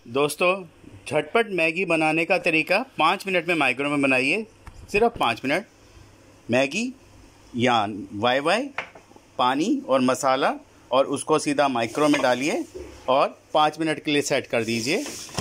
दोस्तों, झटपट मैगी बनाने का तरीका 5 मिनट में माइक्रो में बनाइए। सिर्फ 5 मिनट। मैगी या वाई पानी और मसाला और उसको सीधा माइक्रो में डालिए और 5 मिनट के लिए सेट कर दीजिए।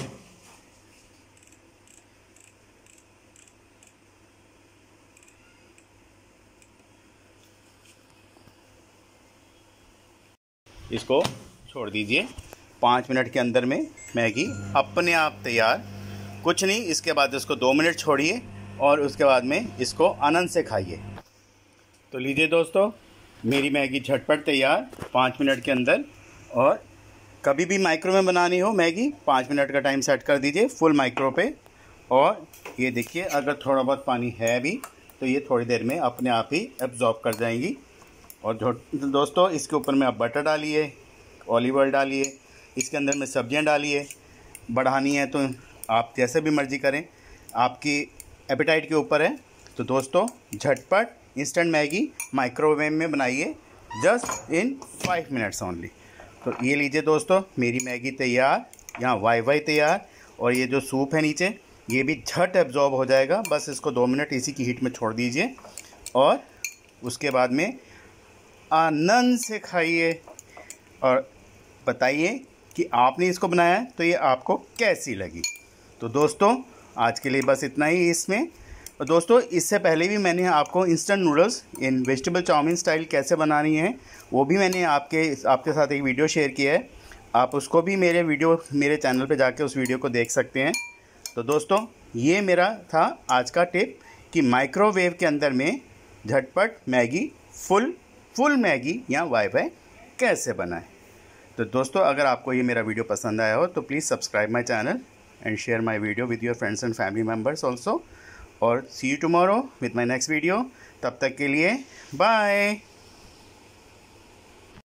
इसको छोड़ दीजिए। 5 मिनट के अंदर में मैगी अपने आप तैयार। कुछ नहीं, इसके बाद इसको 2 मिनट छोड़िए और उसके बाद में इसको आनंद से खाइए। तो लीजिए दोस्तों, मेरी मैगी झटपट तैयार 5 मिनट के अंदर। और कभी भी माइक्रो में बनानी हो मैगी, 5 मिनट का टाइम सेट कर दीजिए फुल माइक्रो पे। और ये देखिए, अगर थोड़ा बहुत पानी है भी तो ये थोड़ी देर में अपने आप ही एब्जॉर्ब कर जाएंगी। और दोस्तों, इसके ऊपर में आप बटर डालिए, ऑलिव ऑयल डालिए, इसके अंदर में सब्जियां डालिए। बढ़ानी है तो आप जैसे भी मर्ज़ी करें, आपकी एपेटाइट के ऊपर है। तो दोस्तों, झटपट इंस्टेंट मैगी माइक्रोवेव में बनाइए जस्ट इन 5 मिनट्स ओनली। तो ये लीजिए दोस्तों, मेरी मैगी तैयार, यहाँ वाई तैयार। और ये जो सूप है नीचे, ये भी झट एब्जॉर्ब हो जाएगा। बस इसको 2 मिनट इसी की हीट में छोड़ दीजिए और उसके बाद में आनंद से खाइए और बताइए कि आपने इसको बनाया तो ये आपको कैसी लगी। तो दोस्तों, आज के लिए बस इतना ही इसमें। और दोस्तों, इससे पहले भी मैंने आपको instant noodles in vegetable chowmein style कैसे बनानी है वो भी मैंने आपके साथ एक वीडियो शेयर किया है। आप उसको भी मेरे चैनल पे जाके उस वीडियो को देख सकते हैं। तो दोस्तों, ये मेरा था आज का टिप कि माइक्रोवेव के अंदर में झटपट मैगी फुल मैगी या वाई कैसे बनाएं। तो दोस्तों, अगर आपको ये मेरा वीडियो पसंद आया हो तो please subscribe my channel and share my video with your friends and family members also. और see you tomorrow with my next video. तब तक के लिए बाय।